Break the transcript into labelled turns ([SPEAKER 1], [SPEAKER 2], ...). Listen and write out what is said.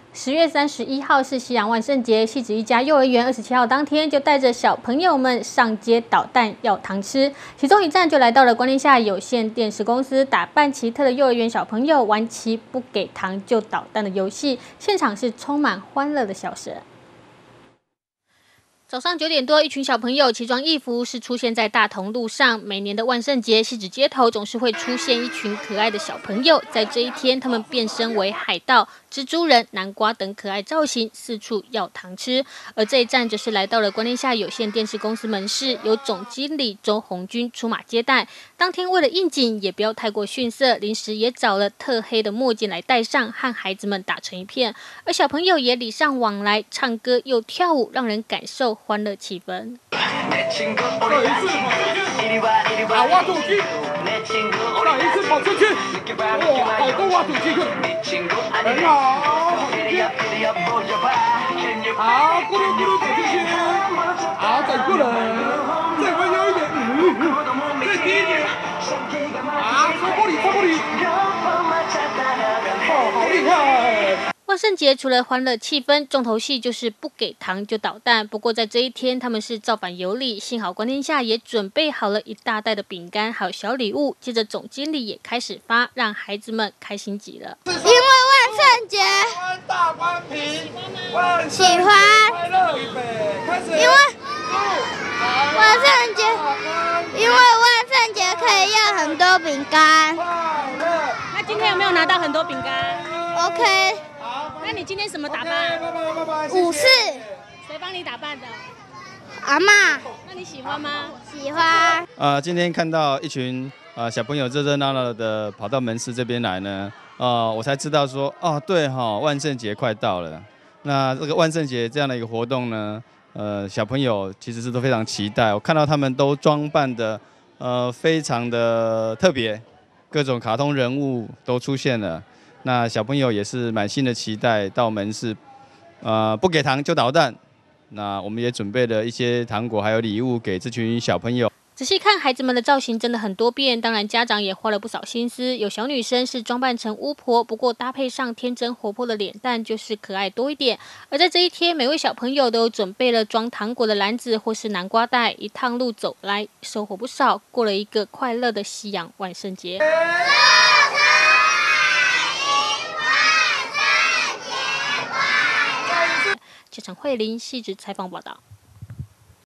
[SPEAKER 1] 10月31号是西洋万圣节，汐止一家幼儿园27号当天就带着小朋友们上街捣蛋要糖吃，其中一站就来到了光天下有线电视公司，打扮奇特的幼儿园小朋友玩起不给糖就捣蛋的游戏，现场是充满欢乐的笑声。早上9点多，一群小朋友奇装异服是出现在大同路上。每年的万圣节，汐止街头总是会出现一群可爱的小朋友。在这一天，他们变身为海盗、蜘蛛人、南瓜等可爱造型，四处要糖吃。而这一站就是来到了光天下有线电视公司门市，由总经理周红军出马接待。当天为了应景，也不要太过逊色，临时也找了特黑的墨镜来戴上，和孩子们打成一片。而小朋友也礼尚往来，唱歌又跳舞，让人感受欢乐气氛。
[SPEAKER 2] 再一次跑出去！再一次跑出去！哇，好多挖土机去！很好，好，咕噜咕噜走进去，好，再过来，再温柔一点，再低一点，啊，擦玻璃，擦玻璃，哦，好厉害！
[SPEAKER 1] 万圣节除了欢乐气氛，重头戏就是不给糖就捣蛋。不过在这一天，他们是造反有理，幸好光天下也准备好了一大袋的饼干，还有小礼物。接着总经理也开始发，让孩子们开心极了。
[SPEAKER 3] 因为万圣节，
[SPEAKER 2] 大关平，
[SPEAKER 3] 喜欢，因为万圣节，因为万圣节可以要很多饼干。
[SPEAKER 1] 那今天有没有拿到很多饼干
[SPEAKER 3] ？OK。
[SPEAKER 1] 那你今天什么打扮？
[SPEAKER 3] 武士。
[SPEAKER 1] 谁帮你打扮的？
[SPEAKER 3] 阿嬷。
[SPEAKER 1] 那你喜欢吗？
[SPEAKER 3] 喜欢。
[SPEAKER 4] 今天看到一群小朋友热热闹闹的跑到门市这边来呢，我才知道说，哦，对哈，万圣节快到了。那这个万圣节这样的一个活动呢，小朋友其实是都非常期待。我看到他们都装扮的非常的特别，各种卡通人物都出现了。那小朋友也是满心的期待到门市，不给糖就捣蛋。那我们也准备了一些糖果还有礼物给这群小朋友。
[SPEAKER 1] 仔细看孩子们的造型真的很多变，当然家长也花了不少心思。有小女生是装扮成巫婆，不过搭配上天真活泼的脸蛋，就是可爱多一点。而在这一天，每位小朋友都准备了装糖果的篮子或是南瓜袋，一趟路走来，收获不少，过了一个快乐的西洋万圣节。记者慧玲汐止采访报道。